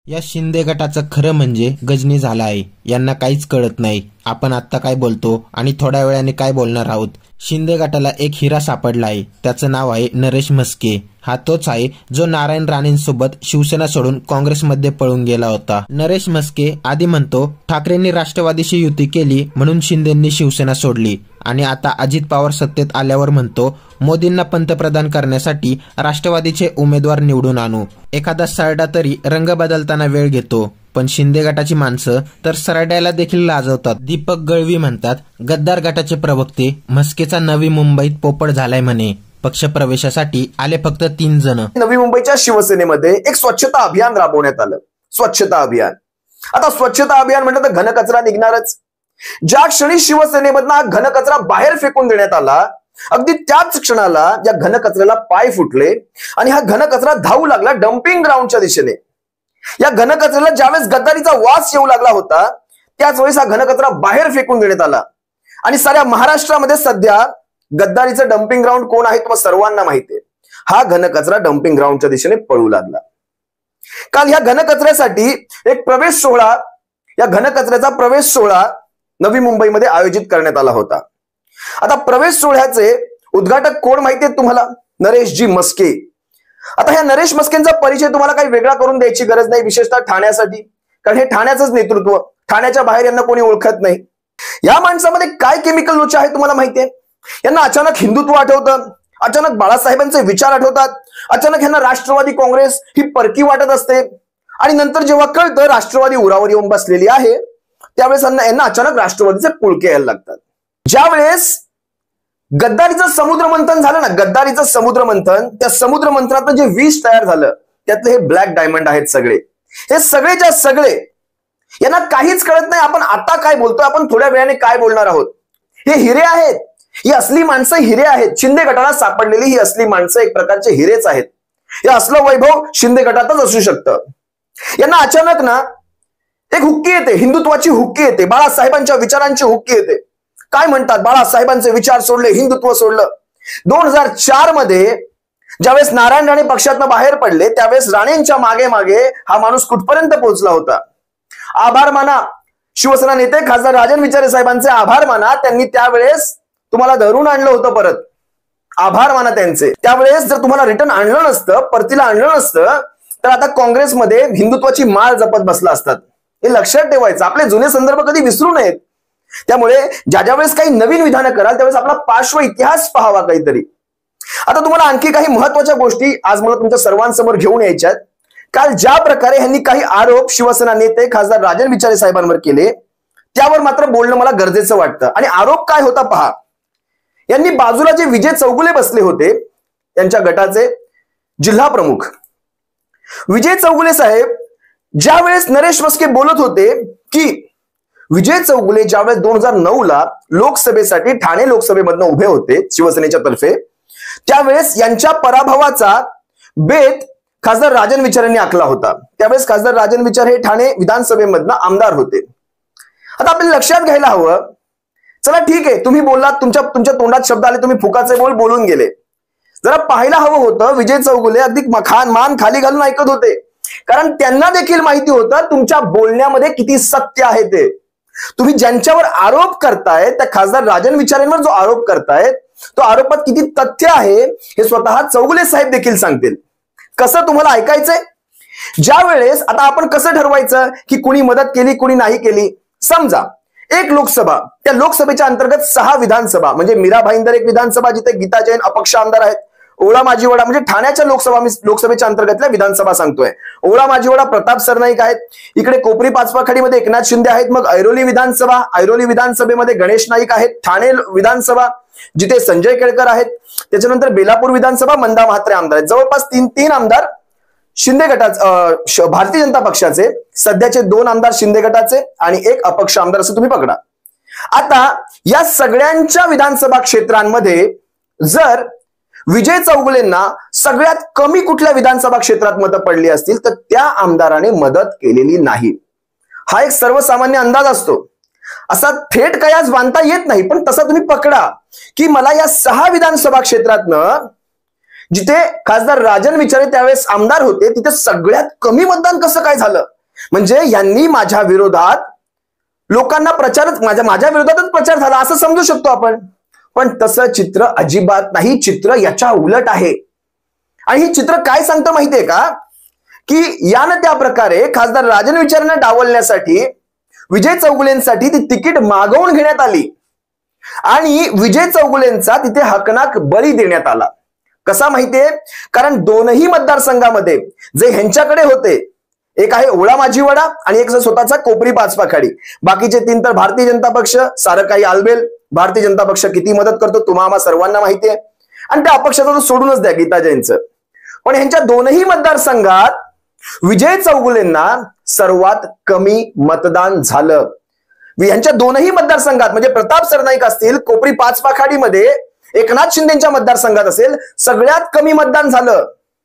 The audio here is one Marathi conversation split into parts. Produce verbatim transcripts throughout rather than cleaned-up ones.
या शिंदे गटाचं खरं म्हणजे गजनी झाला आहे. यांना काहीच कळत नाही. आपण आत्ता काय बोलतो आणि थोड्या वेळाने काय बोलणार आहोत. शिंदे गटाला एक हिरा सापडला आहे. त्याचं नाव आहे नरेश म्हस्के. हा तोच आहे जो नारायण राणेंसोबत शिवसेना सोडून काँग्रेसमध्ये पळून गेला होता. नरेश म्हस्के आधी म्हणतो ठाकरेंनी राष्ट्रवादीशी युती केली म्हणून शिंदेंनी शिवसेना सोडली, आणि आता अजित पवार सत्तेत आल्यावर म्हणतो मोदींना पंतप्रधान करण्यासाठी राष्ट्रवादीचे उमेदवार निवडून आणू. एखादा सरडा तरी रंग बदलताना वेळ घेतो, पण शिंदे गटाची माणसं तर सरड्याला देखील लाजवतात. दीपक गळवी म्हणतात गद्दार गटाचे प्रवक्ते म्हस्केचा नवी मुंबईत पोपट झालाय म्हणे. पक्ष प्रवेशासाठी आले फक्त तीन जण. नवी मुंबईच्या शिवसेनेमध्ये एक स्वच्छता अभियान राबवण्यात आलं. स्वच्छता अभियान. आता स्वच्छता अभियान म्हटलं तर घनकचरा निघणारच. ज्या क्षणी शिवसेनेमधनं घनकचरा बाहेर फेकून देण्यात आला, अगदी त्याच क्षणाला या घनकचऱ्याला पाय फुटले आणि हा घनकचरा धावू लागला डम्पिंग ग्राउंडच्या दिशेने. या घनकचऱ्याला ज्यावेळेस गद्दारीचा वास येऊ लागला होता, त्याच वेळेस हा घनकचरा बाहेर फेकून देण्यात आला. आणि साऱ्या महाराष्ट्रामध्ये सध्या गद्दारीचं डम्पिंग ग्राउंड कोण आहे तुम्हाला सर्वांना माहिती आहे. हा घनकचरा डम्पिंग ग्राउंडच्या दिशेने पळू लागला. काल ह्या घनकचऱ्यासाठी एक प्रवेश सोहळा, या घनकचऱ्याचा प्रवेश सोहळा नवी मुंबईमध्ये आयोजित करण्यात आला होता. आता प्रवेश सोहळ्याचे उद्घाटक कोण माहिती आहेत तुम्हाला? नरेशजी म्हस्के. आता ह्या नरेश म्हस्केंचा परिचय तुम्हाला काही वेगळा करून द्यायची गरज नाही, विशेषतः ठाण्यासाठी, कारण हे ठाण्याचंच नेतृत्व. ठाण्याच्या बाहेर यांना कोणी ओळखत नाही. या माणसामध्ये काय केमिकल लोचा आहे तुम्हाला माहिती आहे? यांना अचानक हिंदुत्व आठवतं, अचानक बाळासाहेबांचे विचार आठवतात, अचानक यांना राष्ट्रवादी काँग्रेस ही परकी वाटत असते, आणि नंतर जेव्हा कळतं राष्ट्रवादी उरावर येऊन बसलेली आहे, त्यावेळेस यांना अचानक राष्ट्रवादीचे पुळके यायला लागतात. ज्यावेळेस गद्दारीचं समुद्र मंथन झालं ना, गद्दारीचं समुद्र मंथन, त्या समुद्र मंथनातलं जे विष तयार झालं त्यातले हे ब्लॅक डायमंड आहेत सगळे. हे सगळेच्या सगळे यांना काहीच कळत नाही आपण आता काय बोलतोय, आपण थोड्या वेळाने काय बोलणार आहोत. हे हिरे आहेत, ही असली माणसं हिरे आहेत. शिंदे गटाला सापडलेली ही असली माणसं एक प्रकारचे हिरेच आहेत. हे असलं वैभव शिंदे गटातच असू शकतं. यांना अचानक ना एक हुक्की येते, हिंदुत्वाची हुक्की येते, बाळासाहेबांच्या विचारांची हुक्की येते. काय म्हणतात, बाळासाहेबांचे विचार सोडले, हिंदुत्व सोडलं. दोन हजार चार मध्ये ज्यावेळेस नारायण राणे पक्षातनं बाहेर पडले, त्यावेळेस राणेंच्या मागे मागे हा माणूस कुठपर्यंत पोहोचला होता. आभार माना शिवसेना नेते खासदार राजन विचारे साहेबांचे, आभार माना. त्यांनी त्यावेळेस तुम्हाला धरून आणलं होतं परत. आभार माना त्यांचे. त्यावेळेस जर तुम्हाला रिटर्न आणलं नसतं, परतीला आणलं नसतं, तर आता काँग्रेसमध्ये हिंदुत्वाची माळ जपत बसला असतात. हे लक्षात ठेवायचं. आपले जुने संदर्भ कधी विसरू नयेत. त्यामुळे ज्या ज्या वेळेस काही नवीन विधानं कराल त्यावेळेस आपला पार्श्व इतिहास पाहावा काहीतरी. आता तुम्हाला आणखी काही महत्वाच्या गोष्टी आज मला तुमच्या सर्वांसमोर घेऊन यायच्यात. काल ज्या प्रकारे यांनी काही आरोप शिवसेना नेते खासदार राजन विचारे साहेबांवर केले, त्यावर मात्र बोलणं मला गरजेचं वाटतं. आणि आरोप काय होता पहा. यांनी बाजूला जे विजय चौगुले बसले होते, त्यांच्या गटाचे जिल्हा प्रमुख विजय चौगुले साहेब, ज्या वेळेस नरेश म्हस्के बोलत होते की विजय चौगुले ज्यावेळेस दोन हजार नऊ ला लोकसभेसाठी ठाणे लोकसभेमधनं उभे होते शिवसेनेच्या तर्फे, त्यावेळेस यांच्या पराभवाचा बेत खासदार राजन विचार यांनी आखला होता. त्यावेळेस खासदार राजन विचार हे ठाणे विधानसभेमधनं आमदार होते. आता आपल्याला लक्षात घ्यायला हवं, चला ठीक आहे तुम्ही बोललात, तुमच्या तुमच्या तोंडात शब्द आले, तुम्ही फुकाचे बोल बोलून गेले. जरा पाहायला हवं होतं विजय चौगुले अगदी खान मान खाली घालून ऐकत होते, कारण त्यांना देखील माहिती होतं तुमच्या बोलण्यामध्ये किती सत्य आहे ते. तुम्ही ज्यांच्यावर आरोप करताय, त्या खासदार राजन विचारेंवर जो आरोप करताय, तो आरोपात किती तथ्य आहे हे स्वतः चौगुले साहेब देखील सांगतील. कसं तुम्हाला ऐकायचंय? ज्या वेळेस आता आपण कसं ठरवायचं की कुणी मदत केली कुणी नाही केली. समजा एक लोकसभा, त्या लोकसभेच्या अंतर्गत सहा विधानसभा, म्हणजे मीरा भाईंदर एक विधानसभा जिथे गीता जैन अपक्ष आमदार आहेत, ओळा माजीवडा म्हणजे ठाण्याच्या लोकसभा, मी लोकसभेच्या अंतर्गतल्या विधानसभा सांगतोय. ओळा माजीवडा प्रताप सरनाईक आहेत, इकडे कोपरी पाचपाखडीमध्ये एकनाथ शिंदे आहेत, मग ऐरोली विधानसभा, ऐरोली विधानसभेमध्ये गणेश नाईक आहेत, ठाणे विधानसभा जिथे संजय केळकर आहेत, त्याच्यानंतर बेलापूर विधानसभा मंदा म्हात्रे आमदार आहेत. जवळपास तीन तीन आमदार शिंदे गटाचे, भारतीय जनता पक्षाचे, सध्याचे दोन आमदार शिंदे गटाचे आणि एक अपक्ष आमदार असं तुम्ही पकडा. आता या सगळ्यांच्या विधानसभा क्षेत्रांमध्ये जर विजय चौगुलेंना सगळ्यात कमी कुठल्या विधानसभा क्षेत्रात मतं पडली असतील तर त्या आमदाराने मदत केलेली नाही. हा एक सर्वसामान्य अंदाज असतो, असा थेट कयास बांधता येत नाही, पण तसा तुम्ही पकडा की मला या सहा विधानसभा क्षेत्रातनं जिथे खासदार राजन विचारे त्यावेळेस आमदार होते तिथे सगळ्यात कमी मतदान कसं काय झालं म्हणजे यांनी माझ्या विरोधात लोकांना प्रचारच माझ्या माझ्या विरोधातच प्रचार झाला असं समजू शकतो आपण. पण तसं चित्र अजिबात नाही. चित्र याच्या उलट आहे. आणि हे चित्र काय सांगतं माहितीये का, की यानं त्या प्रकारे खासदार राजन विचारेंना डावलण्यासाठी विजय चौगुलेंसाठी ती तिकीट मागवून घेण्यात आली आणि विजय चौगुलेंचा तिथे हकनाक बळी देण्यात आला. कसा माहितीये, कारण दोनही मतदारसंघामध्ये जे ह्यांच्याकडे होते, एक आहे ओळा माझीवाडा आणि एक स्वतःचा कोपरी पाचपाखाडी, बाकीचे तीन तर भारतीय जनता पक्ष, सारं काही आलबेल. भारतीय जनता पक्ष किती मदत करतो तुम्हाला सर्वांना माहितीये, आणि त्या अपक्षाचा तो सोडूनच द्या गीता जैनचं. पण ह्यांच्या दोनही मतदारसंघात विजय चौगुलेंना सर्वात कमी मतदान झालं. यांच्या दोनही मतदारसंघात म्हणजे प्रताप सरनाईक असतील, कोपरी पाचपाखाडीमध्ये एकनाथ शिंदेच्या मतदारसंघात असेल, सगळ्यात कमी मतदान झालं.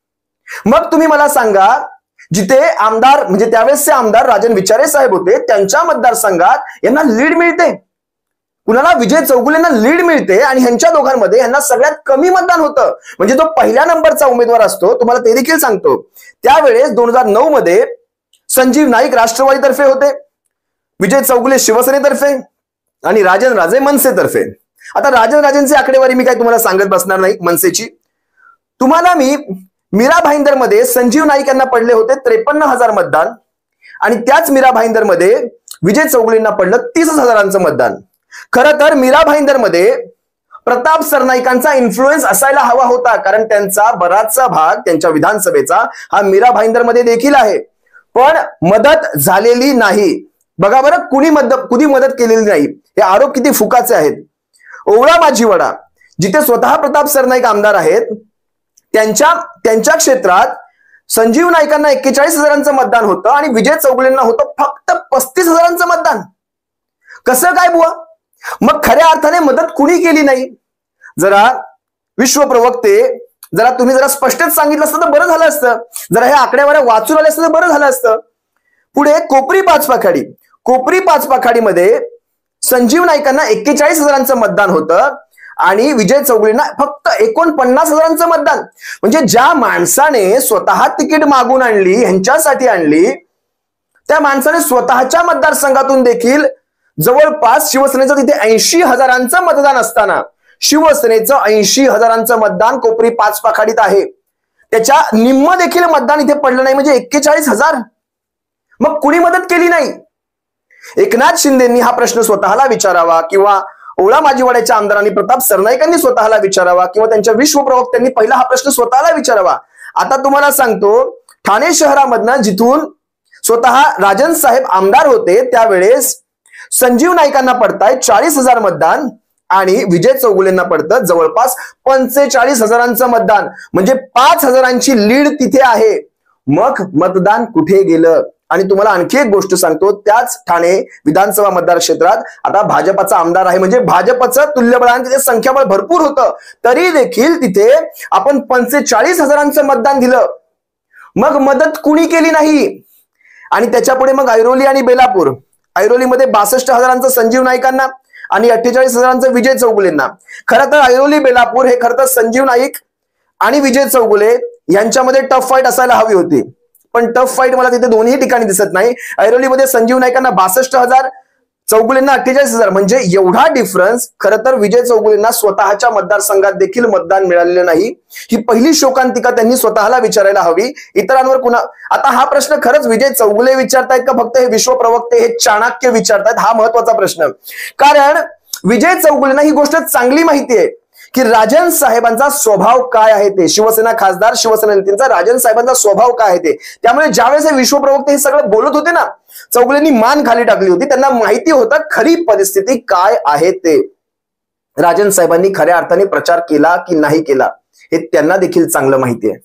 मग तुम्ही मला सांगा, जिथे आमदार म्हणजे त्यावेळेसचे आमदार राजन विचारे साहेब होते, त्यांच्या मतदारसंघात यांना लीड मिळते, कुणाला विजय चौगुलेंना लीड मिळते, आणि ह्यांच्या दोघांमध्ये यांना सगळ्यात कमी मतदान होतं. म्हणजे जो पहिल्या नंबरचा उमेदवार असतो, तुम्हाला ते देखील सांगतो, त्यावेळेस दोन हजार नऊ मध्ये संजीव नाईक राष्ट्रवादीतर्फे होते, विजय चौगुले शिवसेनेतर्फे आणि राजन राजे मनसेतर्फे. आता राजन राजेंची आकडेवारी मी काय तुम्हाला सांगत बसणार नाही मनसेची. तुम्हाला मी मीरा भाईंदर मध्ये संजीव नाईक यांना पडले होते त्रेपन्न हजार मतदान, आणि त्याच मीरा भाईंदर मध्ये विजय चौगुलेंना पडलं तीस हजारांचं मतदान. खरं तर मीरा भाईंदर मध्ये प्रताप सरनाईकांचा इन्फ्लुएन्स असायला हवा होता, कारण त्यांचा बराचसा भाग त्यांच्या विधानसभेचा हा मीरा भाईंदर मध्ये देखील आहे, पण मदत झालेली नाही. बघा बरं, कुणी मदत कुणी मदत केलेली नाही. हे आरोप किती फुकाचे आहेत. ओवळा माझीवाडा, जिथे स्वतः प्रताप सरनाईक आमदार आहेत, त्यांच्या त्यांच्या क्षेत्रात संजीव नाईकांना एक्केचाळीस हजारांचं मतदान होतं आणि विजय चौगुलेंना होतं फक्त पस्तीस हजारांचं मतदान. कसं काय बुवा? मग खऱ्या अर्थाने मदत कुणी केली नाही. जरा विश्व प्रवक्ते, जरा तुम्ही जरा स्पष्टच सांगितलं असतं तर बरं झालं असतं. जरा हे आकडेवाऱ्या वाचून आले असतं तर बरं झालं असतं. पुढे कोपरी पाचपाखाडी, कोपरी पाचपाखाडीमध्ये संजीव नाईकांना एक्केचाळीस हजारांचं मतदान होतं आणि विजय चौगुलेंना फक्त एकोणपन्नास हजारांचं मतदान. म्हणजे ज्या माणसाने स्वतः तिकीट मागून आणली, ह्यांच्यासाठी आणली, त्या माणसाने स्वतःच्या मतदारसंघातून देखील जवळपास शिवसेनेचं तिथे ऐंशी हजारांचं मतदान असताना शिवसेनेचं ऐंशी हजारांचं मतदान कोपरी पाचपाखाडीत आहे. त्याच्या निम्म देखील मतदान इथे पडलं नाही, म्हणजे एक्केचाळीस हजार. मग कुणी मदत केली नाही. एकनाथ शिंदेंनी हा प्रश्न स्वतःला विचारावा, किंवा ओळा माझीवाड्याच्या आमदारांनी प्रताप सरनाईकांनी स्वतःला विचारावा, किंवा त्यांच्या विश्व प्रवक्त्यांनी पहिला हा प्रश्न स्वतःला विचारावा. आता तुम्हाला सांगतो, ठाणे शहरामधनं जिथून स्वतः राजन साहेब आमदार होते, त्यावेळेस संजीव नाईकांना पडताय चाळीस हजार मतदान आणि विजय चौगुलेंना पडतं जवळपास पंचेचाळीस हजारांचं मतदान. म्हणजे पाच हजारांची लीड तिथे आहे. मग मतदान कुठे गेलं? आणि तुम्हाला आणखी एक गोष्ट सांगतो, त्याच ठाणे विधानसभा मतदार क्षेत्रात आता भाजपचा आमदार आहे, म्हणजे भाजपचं तुल्यबळ आणि तिथे संख्याबळ भरपूर होतं, तरी देखील तिथे आपण पंचेचाळीस हजारांचं मतदान दिलं. मग मदत कुणी केली नाही. आणि त्याच्या पुढे मग ऐरोली आणि बेलापूर, ऐरोलीमध्ये बासष्ट हजारांचं संजीव नाईकांना आणि अठ्ठेचाळीस हजारांचं विजय चौगुलेंना. खरं तर ऐरोली बेलापूर हे खरं तर संजीव नाईक आणि विजय चौगुले यांच्यामध्ये टफ फाईट असायला हवी होती, पण टफ फाईट मला तिथे दोन्ही ठिकाणी दिसत नाही. ऐरोलीमध्ये संजीव नाईकांना बासष्ट हजार, चौगुलेंना अठ्ठेचाळीस हजार, म्हणजे एवढा डिफरन्स. खरं तर विजय चौगुलेंना स्वतःच्या मतदारसंघात देखील मतदान मिळालेलं नाही. ही पहिली शोकांतिका त्यांनी स्वतःला विचारायला हवी, इतरांवर कुणा. आता हा प्रश्न खरंच विजय चौगुले विचारतायत का फक्त हे विश्व प्रवक्ते, हे चाणक्य विचारतायत? हा महत्वाचा प्रश्न. कारण विजय चौगुलेंना ही गोष्ट चांगली माहिती आहे की राजन साहेबांचा स्वभाव काय आहे. ते शिवसेना खासदार, शिवसेना नेत्यांचा राजन साहेबांचा स्वभाव काय आहे ते. त्यामुळे ज्यावेळेस हे विश्व प्रवक्ते हे सगळं बोलत होते ना, चौगुलेंनी मान खाली टाकली होती. त्यांना माहिती होतं खरी परिस्थिती काय आहे ते. राजन साहेबांनी खऱ्या अर्थाने प्रचार केला की नाही केला हे त्यांना देखील चांगलं माहिती आहे.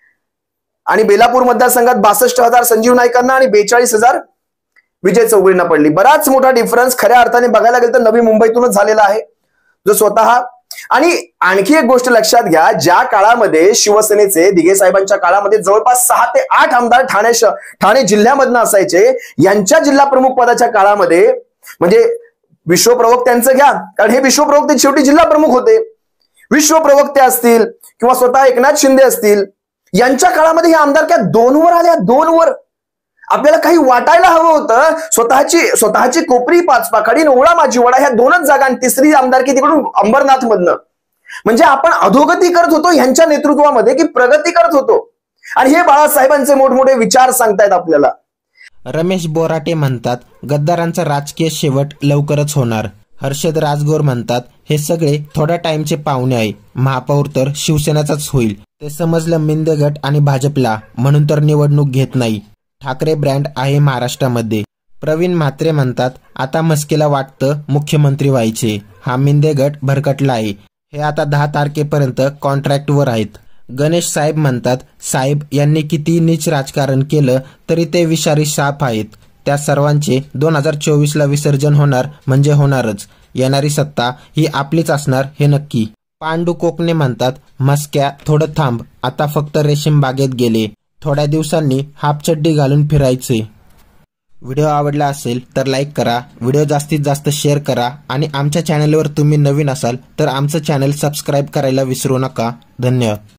आणि बेलापूर मतदारसंघात बासष्ट हजार संजीव नाईकांना आणि बेचाळीस हजार विजय चौगुलेंना पडली. बराच मोठा डिफरन्स खऱ्या अर्थाने बघायला गेलं तर नवी मुंबईतूनच झालेला आहे, जो स्वतः. आणि आणखी एक गोष्ट लक्षात घ्या, ज्या काळामध्ये शिवसेनेचे दिघे साहेबांच्या काळामध्ये जवळपास सहा ते आठ आमदार ठाणे ठाणे जिल्ह्यामधनं असायचे, यांच्या जिल्हा प्रमुख पदाच्या काळामध्ये, म्हणजे विश्व प्रवक्त्यांचं घ्या, कारण हे विश्व प्रवक्ते शेवटी जिल्हा प्रमुख होते. विश्व प्रवक्ते असतील किंवा स्वतः एकनाथ शिंदे असतील, यांच्या काळामध्ये हे आमदार क्या दोन वर आल्या, दोन वर. आपल्याला काही वाटायला हवं होतं. स्वतःची स्वतःची कोपरी पाचपाखाडी ओळा माझी वडा ह्या दोनच जागा आणि तिसरी आमदारकी तिकडून अंबरनाथ मधनं. म्हणजे आपण अधोगती करत होतो ह्यांच्या नेतृत्वामध्ये की प्रगती करत होतो. आणि हे बाळासाहेबांचे मोठमोठे विचार सांगतायत आपल्याला. रमेश बोराटे म्हणतात गद्दारांचा राजकीय शेवट लवकरच होणार. हर्षद राजगोर म्हणतात हे सगळे थोड्या टाइमचे पाहुणे आहे. महापौर तर शिवसेनेचाच होईल. ते समजलं मिंदे गट आणि भाजपला, म्हणून तर निवडणूक घेत नाही. ठाकरे ब्रँड आहे महाराष्ट्रामध्ये. प्रवीण म्हात्रे म्हणतात आता मस्केला वाटतं मुख्यमंत्री व्हायचे. हा मिंदे गट भरकटला आहे. हे आता दहा तारखेपर्यंत कॉन्ट्रॅक्टवर आहेत. गणेश साहेब म्हणतात साहेब यांनी किती नीच राजकारण केलं तरी ते विषारी साप आहेत. त्या सर्वांचे दोन हजार चोवीस ला विसर्जन होणार म्हणजे होणारच. येणारी सत्ता ही आपलीच असणार हे नक्की. पांडू कोकणे म्हणतात मस्क्या थोडं थांब, आता फक्त रेशीम बागेत गेले. थोड्या दिवसांनी हाफचड्डी घालून फिरायचे. व्हिडिओ आवडला असेल तर लाईक करा, व्हिडिओ जास्तीत जास्त शेअर करा आणि आमच्या चॅनलवर तुम्ही नवीन असाल तर आमचं चॅनल सबस्क्राईब करायला विसरू नका. धन्यवाद.